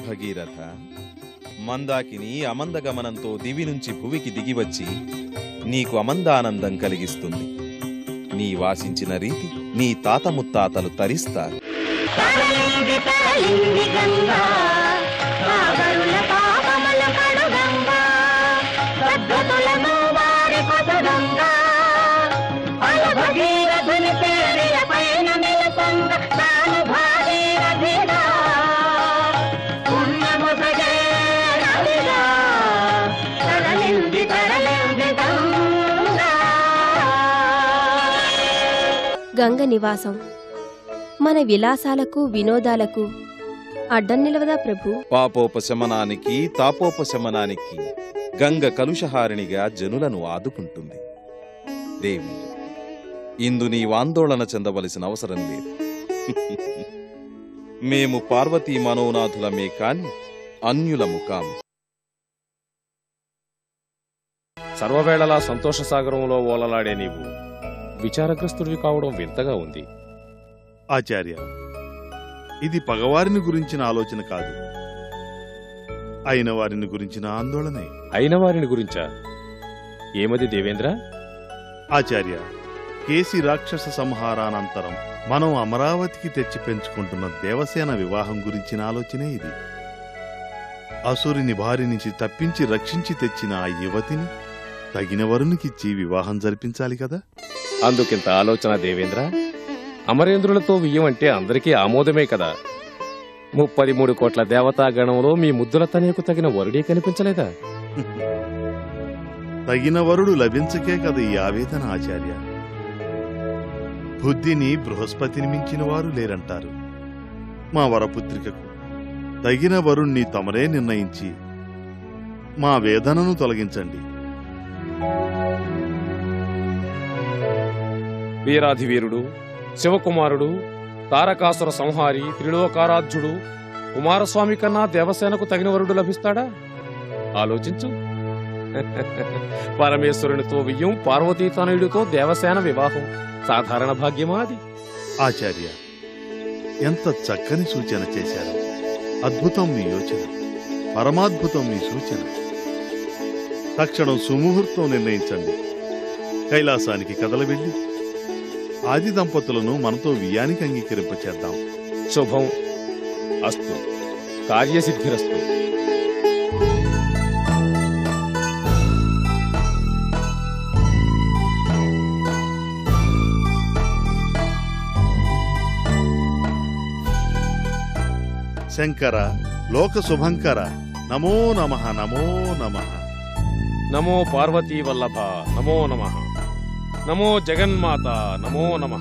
భగీరథ, మందాకిని అమందగమనంతో దివి నుంచి భువికి దిగివచ్చి నీకు అమందానందం కలిగిస్తుంది. నీ వాసించిన రీతి నీ తాత ముత్తాతలు తరిస్తారు. గంగ నివాసం మన విలాసాలకు వినోదాలకు అడ్డం నిలవదా ప్రభు? పాపోపశమనానికి తాపోపశమనానికి గంగ కలుషహారిణిగా జనులను ఆదుకుంటుంది. దేవి, ఇందు నీవు ఆందోళన చెందవలసిన అవసరం లేదు. మేము పార్వతీ మనోనాథులమే కాని అన్యులము కాము. సర్వవేళలా సంతోషసాగరంలో ఓలలాడే నీవు విచారగ్రస్తుడివి కావడం వింతగా ఉంది. ఆచార్య, ఇది పగవారిని గురించిన ఆలోచన కాదు, అయిన వారిని గురించిన ఆందోళనే. అయిన వారిని గురించా? ఏమది దేవేంద్ర? ఆచార్య, కేసి రాక్షస సంహారానంతరం మనం అమరావతికి తెచ్చి పెంచుకుంటున్న దేవసేన వివాహం గురించిన ఆలోచనే ఇది. అసురుని బారి నుంచి తప్పించి రక్షించి తెచ్చిన ఆ యువతిని తగిన వరునికిచ్చి వివాహం జరిపించాలి కదా. అందుకింత ఆలోచన దేవేంద్ర? అమరేంద్రులతో వియ్యం అంటే అందరికీ ఆమోదమే కదా. 33 కోట్ల దేవతాగణంలో మీ ముద్దుల తనయకు తగిన వరుడే కనిపించలేదా? తగిన వరుడు లభించకే కదా ఈ ఆవేదన ఆచార్య. బుద్ధిని బృహస్పతిని మించిన వారు లేరంటారు. మా వరపుత్రికకు తగిన వరుణ్ణి తమరే నిర్ణయించి మా వేదనను తొలగించండి. వీరాధివీరుడు, శివకుమారుడు, తారకాసుర సంహారి, త్రిలోకారాధ్యుడు కుమారస్వామి కన్నా దేవసేనకు తగిన వరుడు లభిస్తాడా? ఆలోచించు. పరమేశ్వరునితో వియ్యం, పార్వతీతనయుడితో దేవసేన వివాహం సాధారణ భాగ్యమా అది? ఆచార్య, ఎంత చక్కని సూచన చేశారు. అద్భుతం మీ యోచన, పరమాద్భుతం మీ సూచన. తక్షణం సుముహూర్తం నిర్ణయించండి. కైలాసానికి కదల వెళ్ళి ఆది దంపతులను మనతో వియ్యానికి అంగీకరింపచేద్దాం. శుభం అస్తు, కార్యసిద్ధిరస్తు. శంకర, లోక శుభంకర, నమో నమః నమో నమః. నమో పార్వతీ వల్లభ, నమో నమః. నమో జగన్మాత, నమో నమః.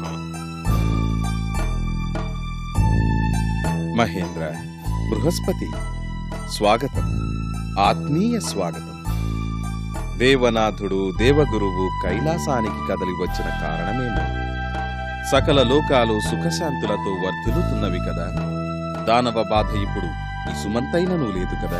మహేంద్ర, బృహస్పతి, స్వాగతం, ఆత్మీయ స్వాగతం. దేవనాథుడు దేవగురువు కైలాసానికి కదలి వచ్చిన కారణమేమో. సకల లోకాలు సుఖశాంతులతో వర్ధిల్లుతున్నవి కదా. దానవ బాధ ఇప్పుడు ఇసుమంతైననూ లేదు కదా.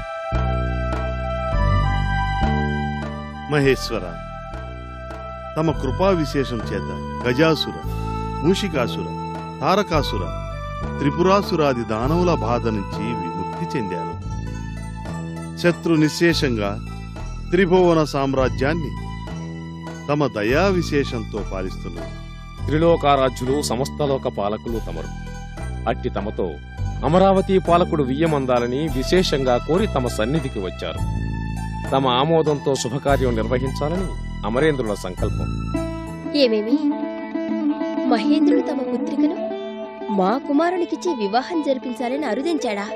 మహేశ్వర, తమ కృపా విశేషం చేత గజాసుర, మూషికాసుర, తారకాసుర, త్రిపురాసురాది దానవుల బాధ నుంచి విముక్తి చెందాను. శత్రు నిశ్శేషంగా త్రిభువన సామ్రాజ్యాన్ని తమ దయా విశేషంతో పాలిస్తున్నారు. త్రిలోకారాజ్యులు, సమస్తలోక పాలకులు తమరు. అట్టి తమతో అమరావతి పాలకుడు వియ్యమందాలని విశేషంగా కోరి తమ సన్నిధికి వచ్చారు. తమ ఆమోదంతో శుభకార్యం నిర్వహించాలని అమరేంద్రుల సంకల్పం. ఏమేమి? మహేంద్రుడు తమ పుత్రికను మా కుమారునికిచ్చి వివాహం జరిపించాలని అరుదించాడా?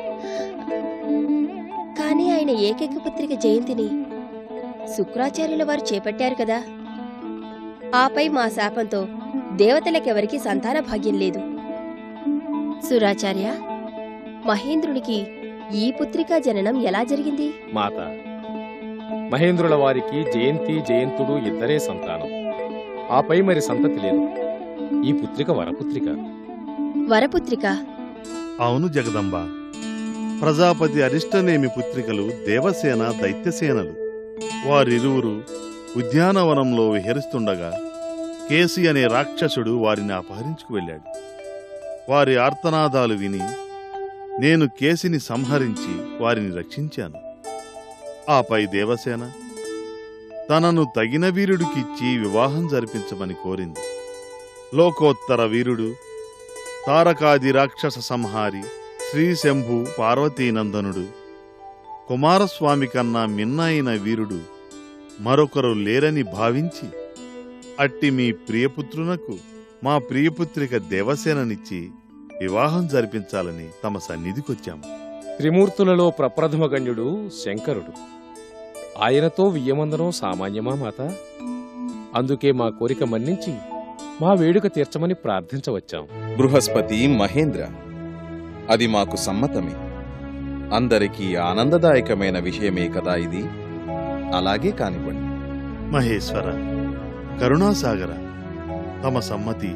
కాని ఆయన ఏకైక పుత్రిక జయంతిని శుక్రాచార్యుల వారు చేపట్టారు కదా. ఆపై మా శాపంతో దేవతలకెవరికి సంతాన భాగ్యం లేదు. సురాచార్య, మహేంద్రునికి ఈ పుత్రికా జననం ఎలా జరిగింది? మాత, మహేంద్రుల వారికి జయంతి, జయంతుడు ఇద్దరే సంతానం. ఆపై మరి సంతతి లేదు. ఈ పుత్రిక వరపుత్రిక. వరపుత్రిక? అవును జగదంబ. ప్రజాపతి అరిష్టనేమి పుత్రికలు దేవసేన, దైత్యసేనలు. వారిరువురు ఉద్యానవనంలో విహరిస్తుండగా కేసి అనే రాక్షసుడు వారిని అపహరించుకు వెళ్ళాడు. వారి ఆర్తనాదాలు విని నేను కేసిని సంహరించి వారిని రక్షించాను. ఆపై దేవసేన తనను తగిన వీరుడికిచ్చి వివాహం జరిపించమని కోరింది. లోకోత్తర వీరుడు, తారకాది రాక్షస సంహారి శ్రీశంభు పార్వతీనందనుడు, కుమారస్వామి కన్నా మిన్న అయిన వీరుడు మరొకరు లేరని భావించి అట్టి మీ ప్రియపుత్రునకు మా ప్రియపుత్రిక దేవసేననిచ్చి వివాహం జరిపించాలని తమ సన్నిధికొచ్చాము. త్రిమూర్తులలో ప్రప్రథమ గణ్యుడు శంకరుడు. ఆయనతో వియ్యమందరం సామాన్యమా మాత? అందుకే మా కోరిక మన్నించి మా వేడుక తీర్చమని ప్రార్థించవచ్చాం. బృహస్పతి మహేంద్ర, అది మాకు సమ్మతమే. అందరికీ ఆనందదాయకమైన విషయమే కదా ఇది. అలాగే కానివ్వండి. మహేశ్వర, కరుణాసాగర, తమ సమ్మతి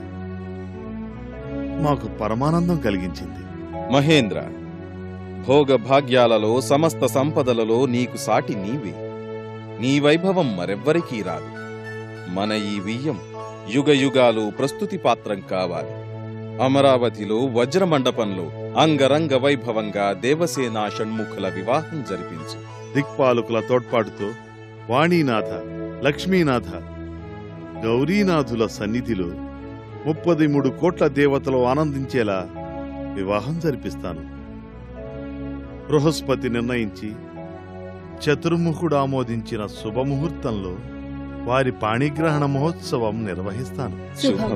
మాకు పరమానందం కలిగించింది. మహేంద్ర, భోగభాగ్యాలలో సమస్త సంపదలలో నీకు సాటి నీవే. నీ వైభవం మరెవ్వరికీ రాదు. మన ఈ వియ్యం యుగయుగాలు ప్రస్తుతి పాత్రం కావాలి. అమరావతిలో వజ్రమండపంలో అంగరంగ వైభవంగా దేవసేనా షణ్ముఖుల వివాహం జరిపించు. దిక్పాలకుల తోడ్పాటుతో వాణీనాథ, లక్ష్మీనాథ, గౌరీనాథుల సన్నిధిలో 33 కోట్ల దేవతలు ఆనందించేలా వివాహం జరిపిస్తాను. బృహస్పతి నిర్ణయించి చతుర్ముఖుడు ఆమోదించిన శుభముహూర్తంలో వారి పాణిగ్రహణ మహోత్సవం నిర్వహిస్తాను. శుభం.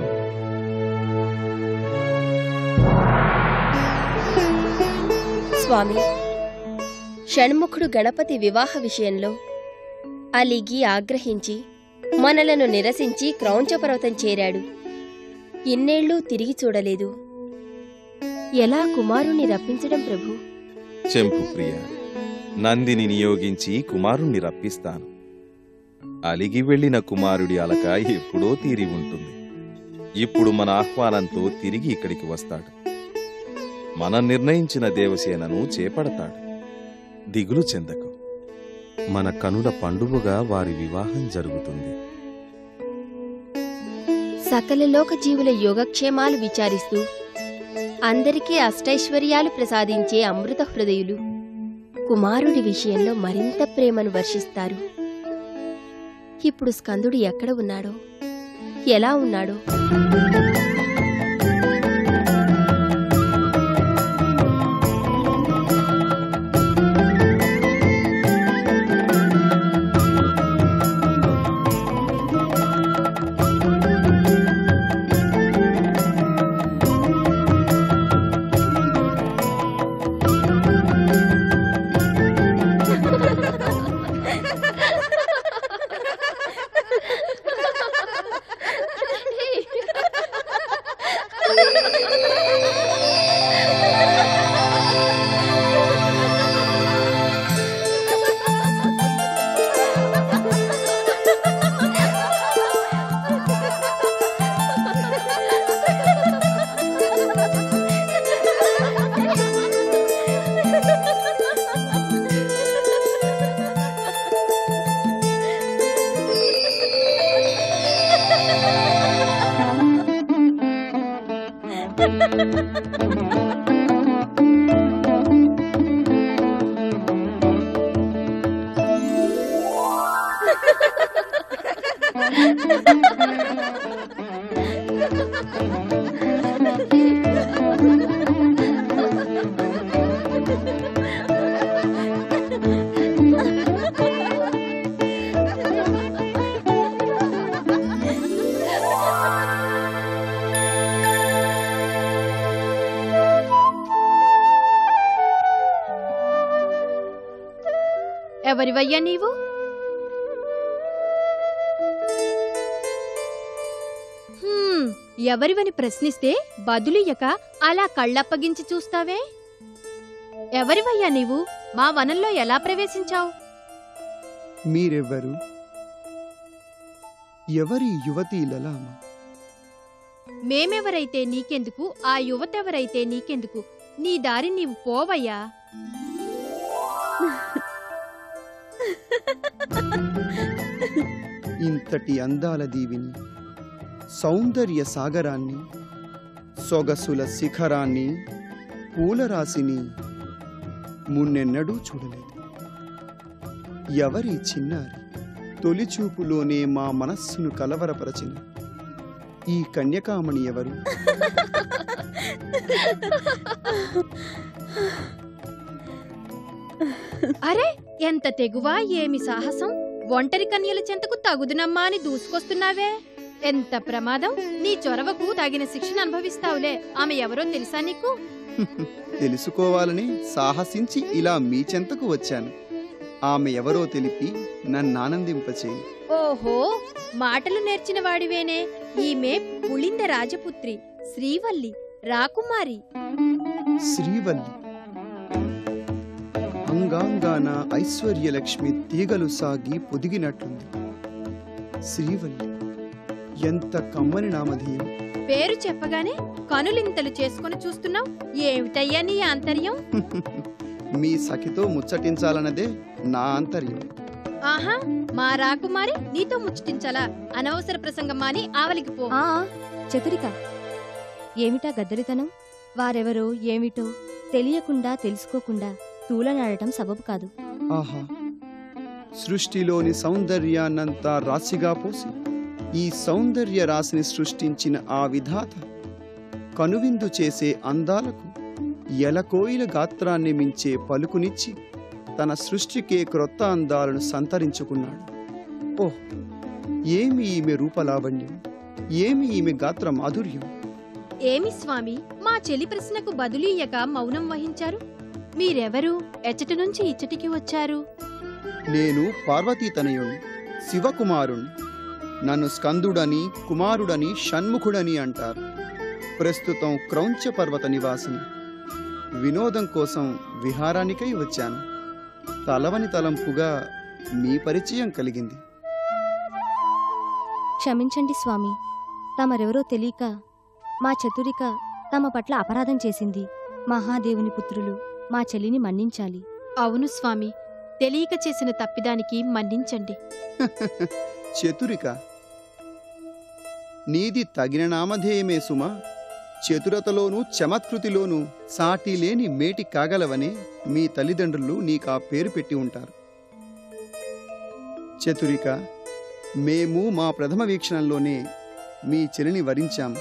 స్వామి, షణ్ముఖుడు గణపతి వివాహ విషయంలో అలిగి ఆగ్రహించి మనలను నిరసించి క్రౌంచపర్వతం చేరాడు. ఇన్నేళ్లు తిరిగి చూడలేదు. ఎలా కుమారుణ్ణి రప్పించడం ప్రభు? చెంపు ప్రియ, నందిని నియోగించి కుమారుణ్ణి రప్పిస్తాను. అలిగి వెళ్లిన కుమారుడి అలక ఎప్పుడో తీరి ఉంటుంది. ఇప్పుడు మన ఆహ్వానంతో తిరిగి ఇక్కడికి వస్తాడు. మనం నిర్ణయించిన దేవసేనను చేపడతాడు. దిగులు చెందకు. మన కనుల పండుగగా వారి వివాహం జరుగుతుంది. సకల లోక జీవుల యోగక్షేమాలు విచారిస్తూ అందరికీ అష్టైశ్వర్యాలు ప్రసాదించే అమృత హృదయులు కుమారుడి విషయంలో మరింత ప్రేమను వర్షిస్తారు. ఇప్పుడు స్కందుడు ఎక్కడ ఉన్నాడో, ఎలా ఉన్నాడో? ఎవరివయ్యా నీవు? ఎవరివని ప్రశ్నిస్తే బదులియ్యక అలా కళ్ళప్పగించి చూస్తావే? ఎవరివయ్యా నీవు? మా వనంలో ఎలా ప్రవేశించావు? మీరెవ్వరు? ఎవరి యువతి లలామ? మేమెవరైతే నీకెందుకు, ఆ యువతెవరైతే నీకెందుకు? నీ దారి నీవు పోవయ్యా. ఇంతటి అందాల దీవిని, సౌందర్య సాగరాన్ని, సొగసుల శిఖరాన్ని పూలరాశిని మున్నెన్నడూ చూడలేదు. ఎవరి చిన్నారి తొలిచూపులోనే మా మనస్సును కలవరపరచిన ఈ కన్యకామణి ఎవరు? అరే, ఎంత తెగువా, ఏమి సాహసం! ఒంటరి కన్యల చెంతకు తగుదునమ్మా అని దూసుకొస్తున్నావే. ఎంత ప్రమాదం! నీ చొరవకు తగిన శిక్షను అనుభవిస్తావులే. ఆమె ఎవరో తెలుసా నీకు? తెలుసుకోవాలని సాహసించి ఇలా మీ చెంతకు వచ్చాను. ఆమె ఎవరో తెలిపి నన్నానందింపచేయి. ఓహో, మాటలు నేర్చిన వాడివేనే. ఈమె పులింద రాజపుత్రి శ్రీవల్లి, రాకుమారి. శ్రీవల్లి అంగాంగాన ఐశ్వర్యలక్ష్మి తీగలు సాగి పొదిగినట్లుంది. శ్రీవల్లి ఎంత కమ్మని నామధేయం! పేరు చెప్పగానే కనులింతలు చేసుకుని చూస్తున్నావు. ఏమిటయ్యా నీ ఆంతర్యం? మీ సఖితో ముచ్చటించాలన్నదే నా ఆంతర్యం. ఆహా, మా రాకుమారి నీతో ముచ్చటించాలా? అనవసర ప్రసంగం మాని ఆవలికి పో. చతురిక, ఏమిటా గద్దరితనం? వారెవరో ఏమిటో తెలియకుండా తెలుసుకోకుండా తూలనాడటం సబబు కాదు. ఆహా, సృష్టిలోని సౌందర్యాన్నంతా రాశిగా పోసి ఈ సౌందర్య రాశిని సృష్టించిన ఆ విధాత కనువిందు చేసే అందాలకు ఎలకోయిల గాత్రాన్ని మించే పలుకునిచ్చి తన సృష్టికే క్రొత్త అందాలను సంతరించుకున్నాడు. ఓహ్, ఏమి ఈమె రూపలావణ్యం! ఏమి ఈమె గాత్ర మాధుర్యం! ఏమి స్వామి, మా చెలి ప్రశ్నకు బదులీయక మౌనం వహించారు? మీరెవరు? ఎచ్చటి నుంచి ఇచ్చటికి వచ్చారు? నేను పార్వతీతనయుణ్ణి, శివకుమారుణ్ణి. నన్ను స్కందుడని, కుమారుడని, షణ్ముఖుడని అంటారు. ప్రస్తుతం క్రౌంచ పర్వత నివాసిని. వినోదం కోసం విహారానికై వచ్చాను. తలవని తలంపుగా మీ పరిచయం కలిగింది. క్షమించండి స్వామి, తమరెవరో తెలియక మా చతురిక తమ పట్ల అపరాధం చేసింది. మహాదేవుని పుత్రులు మా చెల్లిని మన్నించాలి. అవును స్వామి, తెలియక చేసిన తప్పిదానికి మన్నించండి. చతురిక, నీది తగిన నామధేయమే సుమా. చతురతలోనూ చమత్కృతిలోనూ సాటి లేని మేటి కాగలవనే మీ తల్లిదండ్రులు నీకా పేరు పెట్టి ఉంటారు. చతురిక, మేము మా ప్రథమ వీక్షణంలోనే మీ చెలిని వరించాము.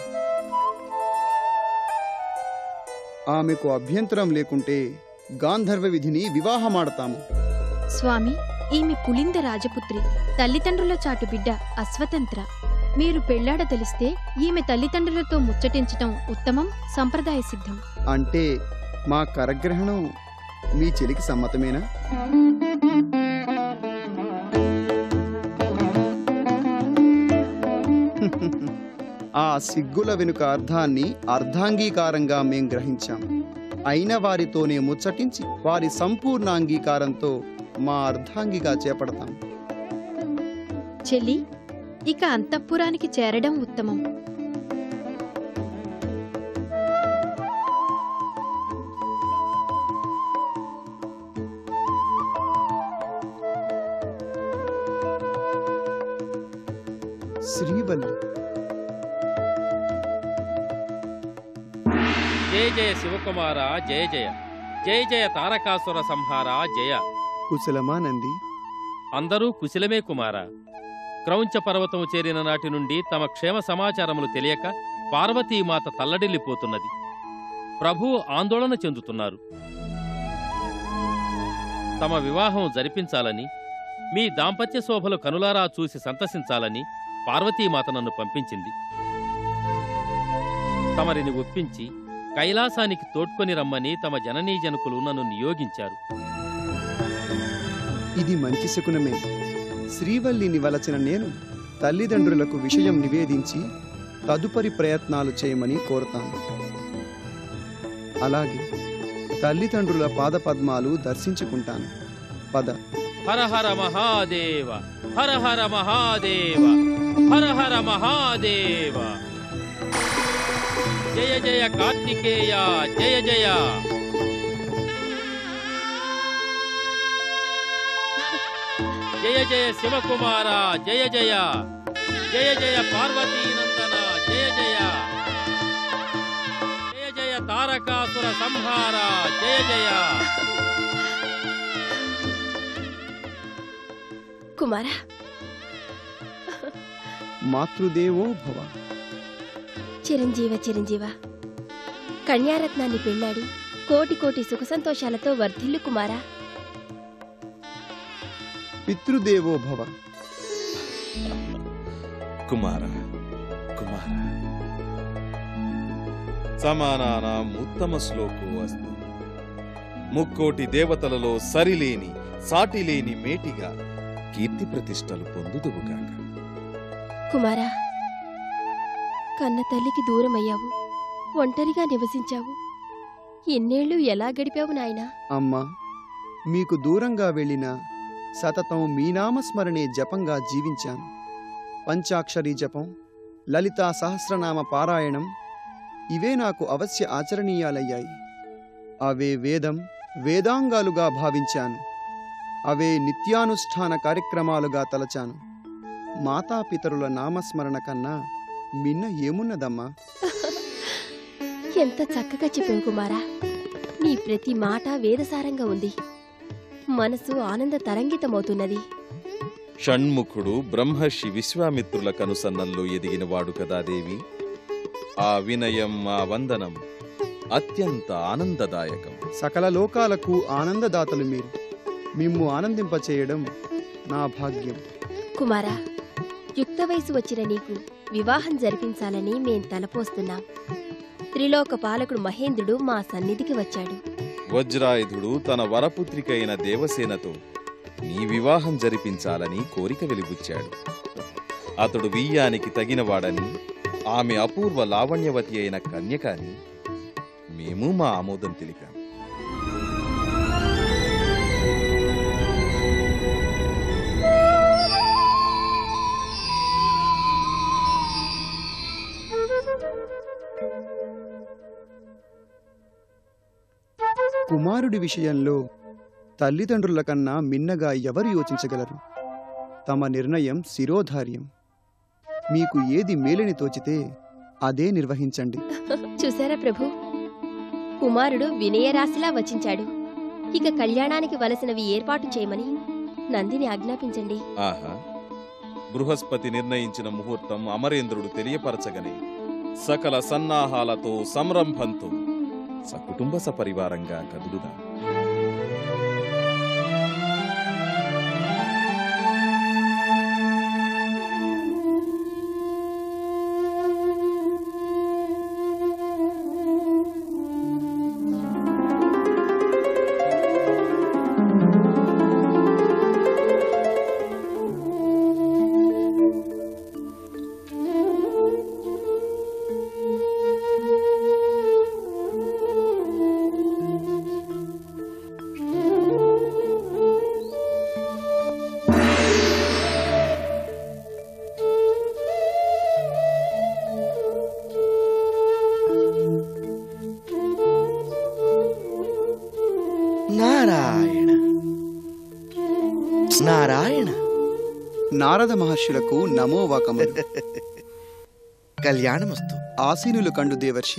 ఆమెకు అభ్యంతరం లేకుంటే గాంధర్వ విధిని వివాహమాడతాము. స్వామి, ఈమె పులింద రాజపుత్రి, తల్లిదండ్రుల చాటు బిడ్డ అస్వతంత్ర. మీరు పెళ్లాడ తెలిస్తే ఈమె తల్లిదండ్రులతో ముచ్చటించటం ఉత్తమం, సంప్రదాయ సిద్ధం. అంటే మా కరగ్రహణం మీ చెలికి సమ్మతమేనా? ఆ సిగ్గుల వెనుక అర్థాన్ని అర్ధాంగీకారంగా మేం గ్రహించాం. అయిన వారితోనే ముచ్చటించి వారి సంపూర్ణ అంగీకారంతో మా అర్ధాంగిగా చేపడతాం. చెల్లి, ఇక అంతఃపురానికి చేరడం ఉత్తమం. శ్రీవల్లి, జయ జయ శివకుమార జయ జయ, జయ జయ తారకాసుర సంహార జయ. కుశలమా నంది? అందరూ కుశలమే కుమార. క్రౌంచ పర్వతము చేరిన నాటి నుండి తమ క్షేమ సమాచారములు తెలియక పార్వతీమాత తల్లడిల్లిపోతున్నది. ప్రభువు ఆందోళన చెందుతున్నారు. తమ వివాహం జరిపించాలని, మీ దాంపత్య శోభలు కనులారా చూసి సంతసించాలని పార్వతీమాత నన్ను పంపించింది. తమరిని ఒప్పించి కైలాసానికి తోడ్కొని రమ్మని తమ జననీజనకులు నన్ను నియోగించారు. ఇది మంచి శకునమే. శ్రీవల్లిని వలచిన నేను తల్లిదండ్రులకు విషయం నివేదించి తదుపరి ప్రయత్నాలు చేయమని కోరుతాను. అలాగే తల్లిదండ్రుల పాదపద్మాలు దర్శించుకుంటాను. పద. హర హర మహాదేవ, హర హర మహాదేవ, హర హర మహాదేవ. జయ జయ కార్తికేయ జయ జయ. జయ జయ శివకుమార జయ జయ, జయ జయ పార్వతీనందన జయ జయ, జయ జయ తారక తారకాసుర సంహార జయ జయ. కుమార, మాతృదేవో భవ. చిరంజీవ చిరంజీవ, కన్యారత్నాన్ని పెళ్ళాడి కోటి కోటి సుఖ సంతోషాలతో వర్ధిల్లు కుమారా. పితృదేవో భవ. కుమార కుమార, సమానానాం ఉత్తమ శ్లోకో అస్తు. ముక్కోటి దేవతలలో సరిలేని సాటిలేని మేటిగా కీర్తి ప్రతిష్టలు పొందుదువుగాక. కుమారా, కన్న తల్లికి దూరమయ్యావు, ఒంటరిగా నివసించావు. ఎన్నేళ్లు ఎలా గడిపావు నాయనా? అమ్మా, మీకు దూరంగా వెళ్ళిన సతతం మీ నామస్మరణే జపంగా జీవించాను. పంచాక్షరీ జపం, లలితా సహస్రనామ పారాయణం ఇవే నాకు అవశ్య ఆచరణీయాలయ్యాయి. అవే వేదం వేదాంగాలుగా భావించాను. అవే నిత్యానుష్ఠాన కార్యక్రమాలుగా తలచాను. మాతాపితరుల నామస్మరణ కన్నా మిన్న ఏమున్నదమ్మా? ఎంత చక్కగా చెప్పావు కుమారా. నీ ప్రతి మాట వేదసారంగా ఉంది. మనసు ఆనంద తరంగితమవుతున్నది. షణ్ముఖుడు బ్రహ్మర్షి విశ్వామిత్రుల కనుసన్నల్లో ఎదిగినవాడు కదా దేవి. ఆ వినయం, ఆ వందనం అత్యంత ఆనందదాయకం. సకల లోకాలకు ఆనందదాతలు మీరు. మిమ్ము ఆనందింపచేయడం నా భాగ్యం. కుమారా, యుక్త వయసు వచ్చిన నీకు వివాహం జరిపించాలని మేం తలపోస్తున్నాం. త్రిలోక పాలకుడు మహేంద్రుడు మా సన్నిధికి వచ్చాడు. వజ్రాయుధుడు తన వరపుత్రికైన దేవసేనతో నీ వివాహం జరిపించాలని కోరిక వెలిబుచ్చాడు. అతడు వియ్యానికి తగినవాడని, ఆమె అపూర్వ లావణ్యవతి అయిన కన్యకాని మేము మా ఆమోదం తెలిపాం. కుమారుడి విషయంలో తల్లిదండ్రుల కన్నా మిన్నగా ఎవరు యోచించగలరు? తమ నిర్ణయం శిరోధార్యం. మీకు ఏది మేలని తోచితే అదే నిర్వహించండి. చూసారా ప్రభు, కుమారుడు వినయరాశిలా వచించాడు. ఇక కళ్యాణానికి వలసినవి ఏర్పాటు చేయమని నందిని ఆజ్ఞాపించండి. ఆహా, బృహస్పతి నిర్ణయించిన ముహూర్తం అమరేంద్రుడు తెలియపరచగనే సకల సన్నాహాలతో సంరంభంతో సకుటుంబ సపరివారంగా కదులుదాం. నారాయణ నారాయణ. నారద మహర్షులకు నమోవాకములు. కళ్యాణమస్తు. ఆసీనులు కండు దేవర్షి.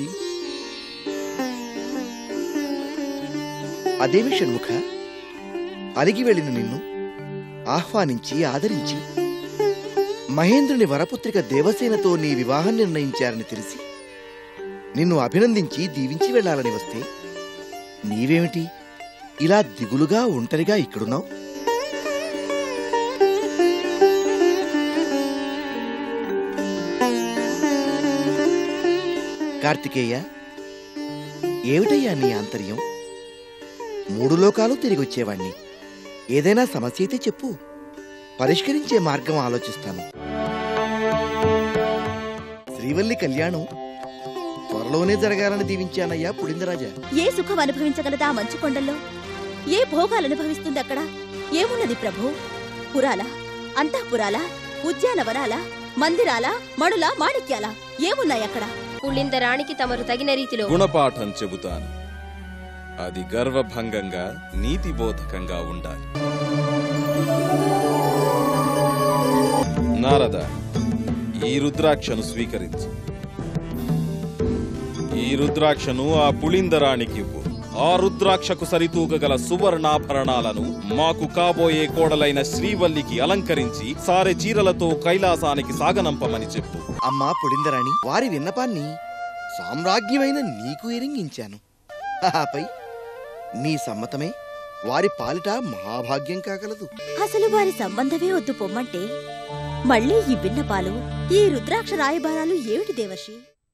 అదేమి షణ్ముఖ, అలిగి వెళ్ళిన నిన్ను ఆహ్వానించి ఆదరించి మహేంద్రుని వరపుత్రిక దేవసేనతో నీ వివాహం నిర్ణయించారని తెలిసి నిన్ను అభినందించి దీవించి వెళ్ళాలని వస్తే నీవేమిటి ఇలా దిగులుగా ఒంటరిగా ఇక్కడున్నావు? కార్తికేయ, ఏమిటయ్యా నీ ఆంతర్యం? 3 లోకాలు తిరిగి వచ్చేవాణ్ణి. ఏదైనా సమస్య అయితే చెప్పు, పరిష్కరించే మార్గం ఆలోచిస్తాను. శ్రీవల్లి కళ్యాణం త్వరలోనే జరగాలని దీవించానయ్యా పులిందరాజా. ఏ సుఖం అనుభవించగలదా మంచు కొండల్లో? ఏ భోగాలు అనుభవిస్తుంది అక్కడ? ఏమున్నది ప్రభు? పురాల, అంతఃపురాల, ఉద్యానవనాల, మందిరాల, మణుల, మాణిక్యాల ఏమున్నాయక్కడ? పులిందరానికి తమరు తగిన రీతిలో గుణపాఠం చెబుతాను. అది గర్వభంగంగా నీతిబోధకంగా ఉండాలి. నారద, ఈ రుద్రాక్షను స్వీకరించు. ఈ రుద్రాక్షను ఆ పుళిందరానికివ్వు. ఆ రుద్రాక్షకు సరితూగగల సువర్ణాభరణాలను మాకు కాబోయే కోడలైన శ్రీవల్లికి అలంకరించి సారె చీరలతో కైలాసానికి సాగనంపమని చెప్పు. అమ్మా పుడిందరాణి, వారి విన్నపాన్ని సామ్రాజ్ఞమైన నీకు ఎరింగించాను. ఆపై నీ సమ్మతమే వారి పాలిట మహాభాగ్యం కాగలదు. అసలు వారి సంబంధమే వద్దు పొమ్మంటే మళ్ళీ ఈ విన్నపాలు, ఈ రుద్రాక్ష రాయబారాలు ఏమిటి దేవర్షి?